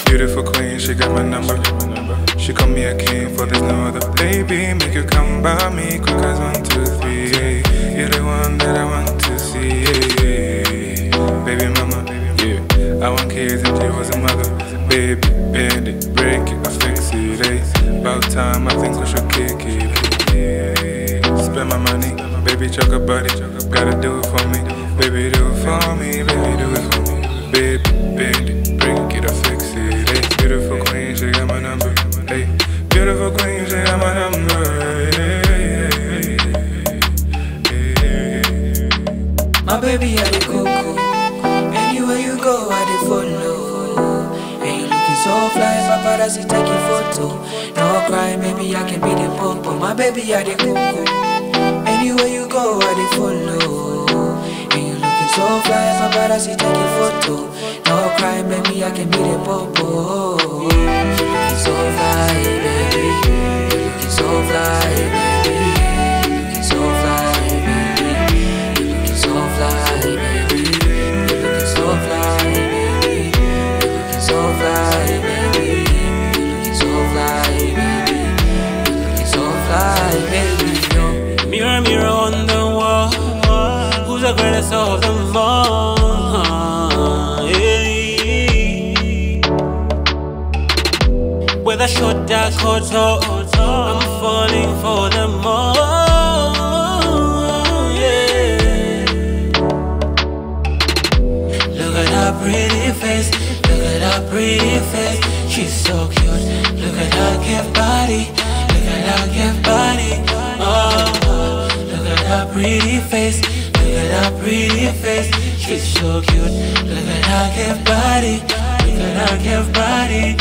Beautiful queen, she got my number. She call me a king, for there's no other. Baby, make you come by me quick as 1, 2, 3. Yeah. You're the one that I want to see. Yeah. Baby mama, yeah. I want kids and she was a mother. Baby, bend it, break it, I fix it. Eh. About time, I think we should kick it. Yeah. Spend my money, baby, chuck a body. Gotta do it for me, baby, do it for me, baby, do it for me. Baby, bend it, break it, I fix it. Hey, beautiful queen, she got my number. Hey, beautiful queen, she got my number. My baby, I dey coco. Anywhere you go, I dey follow. And you looking so fly, paparazzi take your photo. No cry, maybe I can be the popo. My baby, I dey coco. Anywhere you go, I dey follow. And you looking so fly, paparazzi take your photo. No cry, maybe I can be the popo. You looking so fly, baby. You looking so fly, baby. You looking so fly, baby. You looking so fly, baby. You looking so fly, baby. You looking so fly, baby. You looking so fly, baby. You looking so fly, baby. Mirror, mirror on the wall, who's the greatest of them all? Whether short, dark, or tall, I'm falling for them all. Yeah. Look at her pretty face, look at her pretty face. She's so cute. Look at her gift body, look at her gift body. Oh, look at her pretty face, look at her pretty face. She's so cute. Look at her gift body, look at her gift body.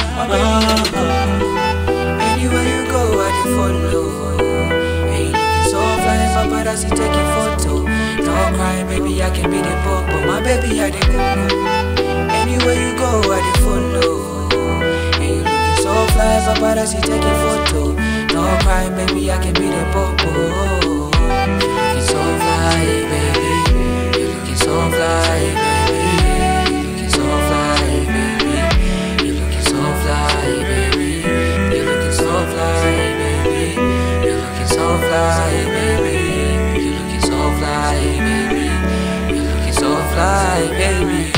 Anywhere you go, I dey follow. And you looking so fly, paparazzi take your photo. No cry, baby, I can be the popo. My baby, I dey coco. Anywhere you go, I dey follow. And you looking so fly, paparazzi take your photo. No cry, baby, I can be the popo. You looking so fly, baby. You looking so fly, baby. You looking so fly, baby. You looking so fly, baby. You looking so fly, baby. You looking so fly, baby. You looking so fly, baby. You looking so fly, baby.